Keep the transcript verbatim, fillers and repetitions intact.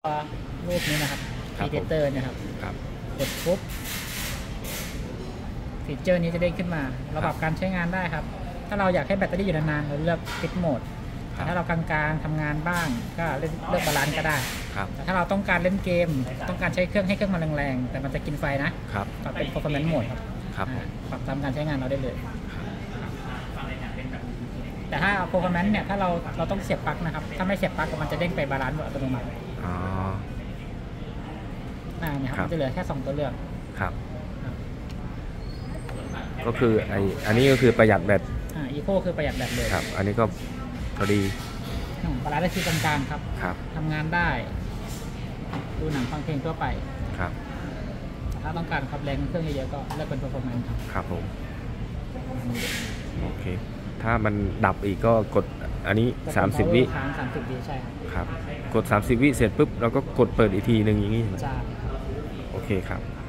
รูปนี้นะครับ Predator นะครับกดปุ๊บฟีเจอร์นี้จะเด้งขึ้นมาเราปรับการใช้งานได้ครับถ้าเราอยากให้แบตเตอรี่อยู่นานๆเราเลือกฟิตโหมดแต่ถ้าเรากลางๆทำงานบ้างก็เลือกเลือกบาลานซ์ก็ได้แต่ถ้าเราต้องการเล่นเกมต้องการใช้เครื่องให้เครื่องมันแรงๆแต่มันจะกินไฟนะปรับเป็น performance mode ครับปรับตามการใช้งานเราได้เลยแต่ถ้า performance เนี่ยถ้าเราเราต้องเสียบปลั๊กนะครับถ้าไม่เสียบปลั๊กมันจะเด้งไปบาลานซ์อัตโนมัติอ๋ออ่าเนี่ยครับจะเหลือแค่สองตัวเลือกครับก็คือไออันนี้ก็คือประหยัดแบตอ่าอีโคคือประหยัดแบตเลยครับอันนี้ก็พอดีบาลานซ์ได้คือกลางๆครับครับทำงานได้ดูหนังฟังเพลงทั่วไปครับถ้าต้องการความแรงเครื่องเยอะๆก็เลือกเป็น performance ครับครับผมโอเคถ้ามันดับอีกก็กดอันนี้สามสิบวิค้างสามสิบวิใช่ครับกดสามสิบวิเสร็จปุ๊บเราก็กดเปิดอีกทีหนึ่งอย่างนี้ใช่ไหมใช่โอเคครับ